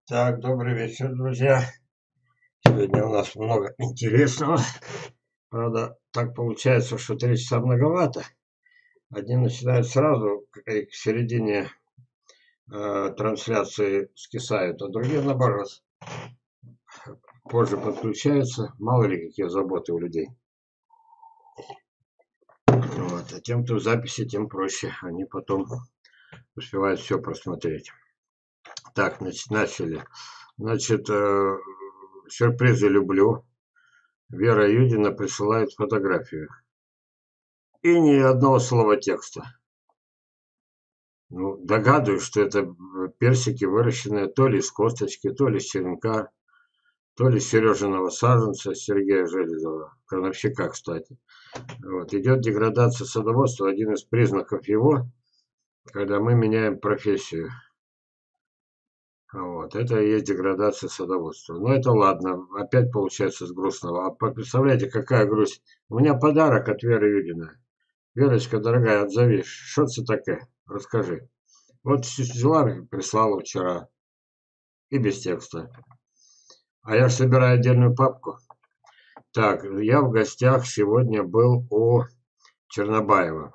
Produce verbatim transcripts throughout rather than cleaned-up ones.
Так, добрый вечер, друзья. Сегодня у нас много интересного. Правда, так получается, что три часа многовато. Одни начинают сразу, и к середине э, трансляции скисают, а другие, наоборот, позже подключаются. Мало ли, какие заботы у людей. Вот. А тем, кто в записи, тем проще. Они потом успевают все просмотреть. Так, значит, начали. Значит, э, сюрпризы люблю. Вера Юдина присылает фотографию. И ни одного слова текста. Ну, догадываюсь, что это персики, выращенные то ли из косточки, то ли из черенка, то ли из Сережиного саженца Сергея Железова, крановщика, кстати. Вот. Идет деградация садоводства, один из признаков его, когда мы меняем профессию. Вот. Это и есть деградация садоводства. Но это ладно, опять получается с грустного. А представляете, какая грусть. У меня подарок от Веры Юдиной. Верочка, дорогая, отзовись. Что это такое? Расскажи. Вот взяла, прислала вчера. И без текста. А я ж собираю отдельную папку. Так, я в гостях сегодня был у Чернобаева.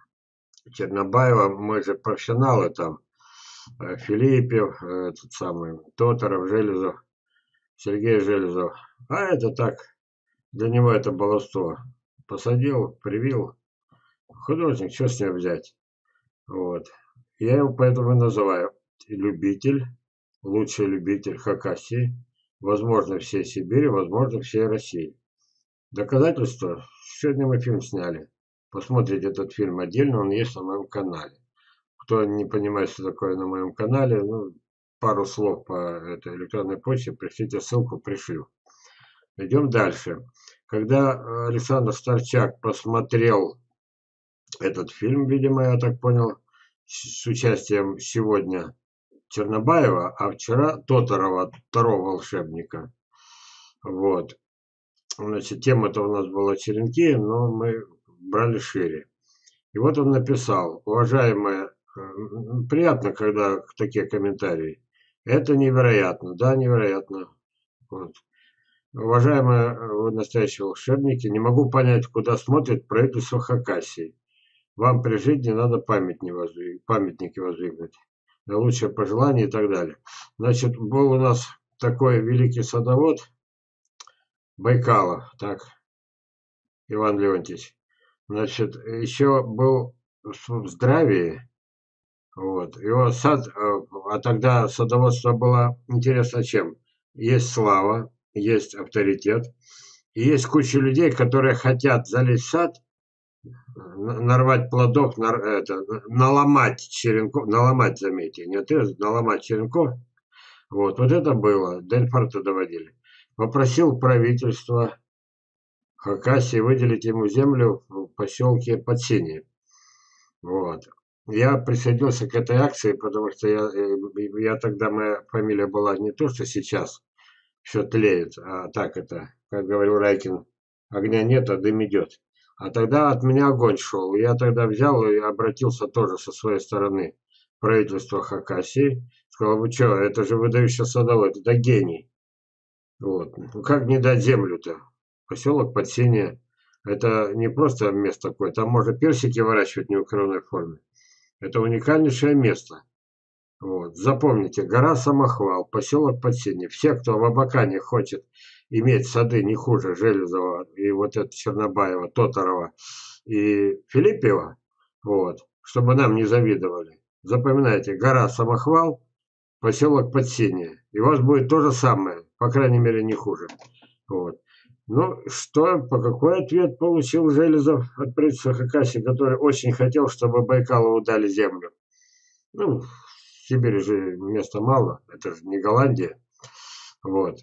Чернобаева, мы же профессионалы там. э, Филиппев, э, этот самый, Тоторов, Железов, Сергей Железов. А это так, для него это баловство. Посадил, привил. Художник, что с него взять? Вот. Я его поэтому и называю любитель, лучший любитель Хакасии, возможно, всей Сибири, возможно, всей России. Доказательство? Сегодня мы фильм сняли. Посмотрите этот фильм отдельно, он есть на моем канале. Кто не понимает, что такое на моем канале, ну, пару слов по этой электронной почте, пришлите ссылку, пришлю. Идем дальше. Когда Александр Старчак посмотрел этот фильм, видимо, я так понял, с участием сегодня Чернобаева, а вчера Тоторова, второго волшебника. Вот. Значит, тема-то у нас была черенки, но мы брали шире. И вот он написал: уважаемые, приятно, когда такие комментарии. Это невероятно, да, невероятно. Вот. Уважаемые, вы настоящие волшебники, не могу понять, куда смотрит правительство Хакасии. Вам при жизни надо памятники воздвигнуть, памятники воздвигнуть. Лучшее пожелание и так далее. Значит, был у нас такой великий садовод Байкалов, так, Иван Леонтьевич. Значит, еще был в здравии, вот, его сад, а тогда садоводство было интересно чем? Есть слава, есть авторитет, и есть куча людей, которые хотят залезть в сад, нарвать плодов, нар, это, наломать черенков, наломать, заметьте, не отрезать, наломать черенков. Вот, вот это было, до инфаркта доводили. Попросил правительство Хакасии выделить ему землю в поселке Подсинье. Вот. Я присоединился к этой акции, потому что я, я тогда, моя фамилия была не то, что сейчас все тлеет, а так это, как говорил Райкин, огня нет, а дым идет. А тогда от меня огонь шел. Я тогда взял и обратился тоже со своей стороны в правительство Хакасии. Сказал: вы что, это же выдающий садовод, это гений. Вот. Ну как не дать землю-то? Поселок Подсинье. Это не просто место такое. Там можно персики выращивать не в кровной форме. Это уникальнейшее место. Вот. Запомните, гора Самохвал, поселок Подсинье. Все, кто в Абакане хочет иметь сады не хуже Железова и вот это Чернобаева, Тоторова и Филиппева, вот, чтобы нам не завидовали. Запоминайте, гора Самохвал, поселок Подсинье. И у вас будет то же самое, по крайней мере, не хуже. Вот. Ну, что, по какой ответ получил Железов от правительства Хакасии, который очень хотел, чтобы Байкалову дали землю? Ну, в Сибири же места мало, это же не Голландия. Вот.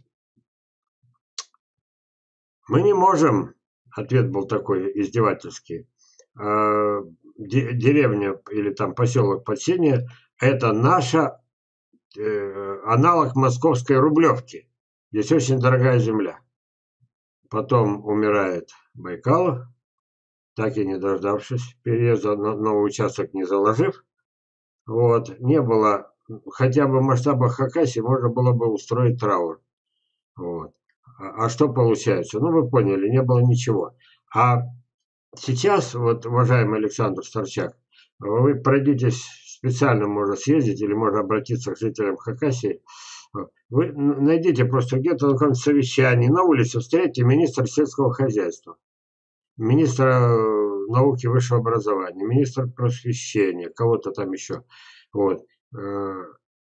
Мы не можем, ответ был такой издевательский, э, деревня или там поселок Подсинье, это наша э, аналог московской Рублевки. Здесь очень дорогая земля. Потом умирает Байкалов, так и не дождавшись переезда, новый участок не заложив. Вот. Не было хотя бы в масштабах Хакасии можно было бы устроить траур. Вот. А, а что получается? Ну, вы поняли, не было ничего. А сейчас, вот, уважаемый Александр Старчак, вы пройдитесь, специально можно съездить или можно обратиться к жителям Хакасии. Вы найдите просто где-то на каком-то совещании, на улице встретите министра сельского хозяйства, министра э, науки и высшего образования, министра просвещения, кого-то там еще. Вот. Э,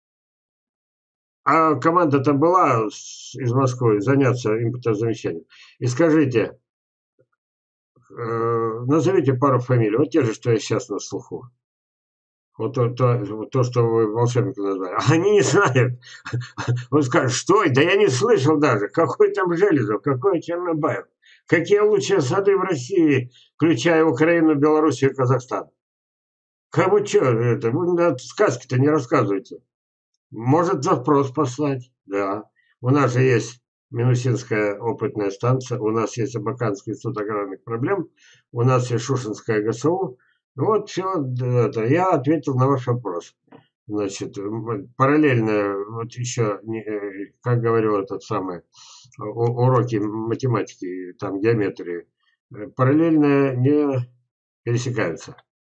А команда-то была из Москвы заняться импортозамещением. И скажите, э, назовите пару фамилий, вот те же, что я сейчас на слуху. Вот то, то, то, что вы волшебника назвали. Они не знают. Он скажет, что? Да я не слышал даже. Какой там Железов, какой Чернобаев. Какие лучшие сады в России, включая Украину, Белоруссию и Казахстан. Кому что это? Вы сказки-то не рассказывайте. Может запрос послать, да. У нас же есть Минусинская опытная станция, у нас есть Абаканский институт аграрных проблем, у нас есть Шушинская ГСУ. Вот все это. Я ответил на ваш вопрос. Значит, параллельно, вот еще, как говорил этот самый, уроки математики, там геометрии, параллельно не пересекаются.